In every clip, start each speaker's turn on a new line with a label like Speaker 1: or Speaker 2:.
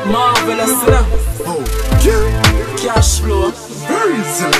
Speaker 1: Marvelous, Stunah.
Speaker 2: Oh, yeah.
Speaker 1: Cashflow.
Speaker 2: Very silly.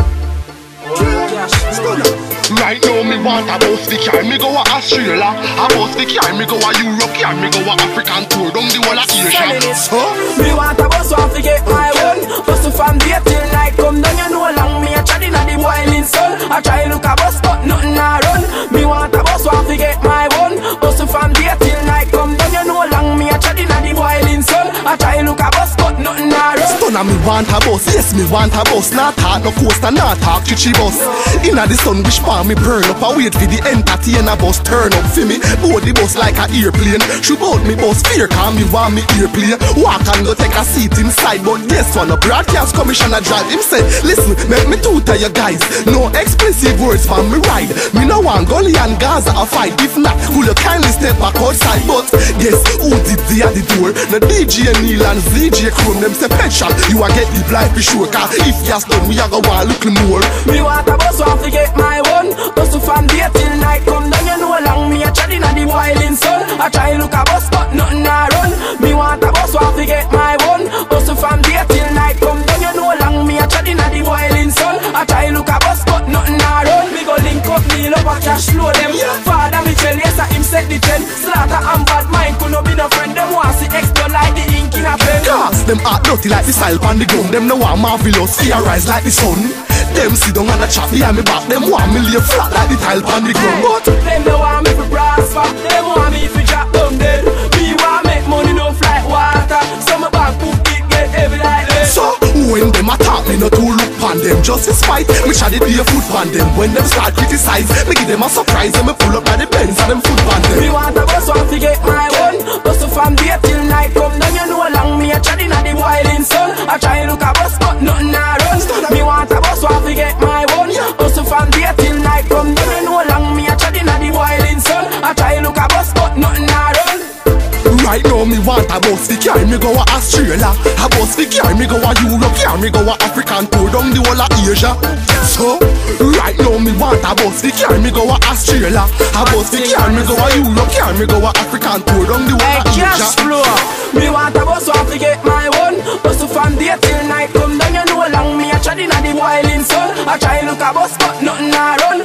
Speaker 1: Cashflow.
Speaker 3: Right now me want a bus the car, me go a Australia. A bus the car, me go a Europe, car, me go a African tour down the whole of Asia.
Speaker 2: So?
Speaker 1: Me want a bus one to get my one. Bus from day till night come down, you know long me a chatting at the boiling sun. I try look a bus but nothing a run. Me want a bus one to get my one. Bus from day till night come down, you know long me a chatting at the boiling sun. I try look a bus but nothing a run.
Speaker 2: Stunah me want a bus, yes me want a bus. Not talk no coaster, not talk chichi bus. Inna the sun wish pa me burn up. I wait for the entertainer bus turn up for me. Board the bus like a airplane. Shoot out me bus fear cause me want me airplane. Walk and go take a seat inside. But guess what, no broadcast commissioner drive. Him say, listen, make me tutor you guys. No expressive words from me ride. Me no want Gully and Gaza a fight. If not, could you kindly step back outside? But guess who did the at the door? The DJ Neil and ZJ Chrome. Them say petrol, you a get the life for sure. Cause if you're done, we a go want a little more.
Speaker 1: Me want a bus one to get my one. Bus from day till night come down, you know long me a chatting at the boiling sun. I try look a bus but nothing a run. Me want a bus one to get my one. Bus from day till night come down, you know long me a chatting at the boiling sun. I try look a bus but nothing a run. Me go link up Neil up a Cashflow them. Father me tell yes him set the trend. Slaughter and bad mind could no be no friend. Them want see explode like the ink in a pen.
Speaker 2: Cause them heart dirty like the style on the ground. Them no want marvelous, fear rise like the sun. Them sit down and a chat behind me back. Them want me lay flat like the tile on the ground. But
Speaker 1: them no want me for prosper. Them want me for drop down dead. Me want make money no fly water. So my back book it get heavy like this.
Speaker 2: so when them attack me, not to look pan them. Just in spite, me try to be a foot pan them. When them start criticize, me give them a surprise. And me pull up by the Benz and them foot pan them.
Speaker 1: Me want a bus one to get my one. Bus from day till night come down, you know long me a chatting at the boiling sun. I try look a bus but nothing a run. Me want a bus one to get my one. Bus from day till night come down, you know long me a chatting at the boiling sun. I try look a bus but nothing a run.
Speaker 2: Right now me want a bus to carry me go a Australia. A bus to carry me go a Europe, carry me go a African tour down the whole of Asia. So right now me want a bus to carry me go a Australia. A bus to carry me go a Europe, carry me go a African tour down the whole of Asia.
Speaker 1: Cashflow. Me want a bus one to get my one. Bus from day till night come down, you know long me a chatting at the boiling sun. I try look a bus but nothing a run.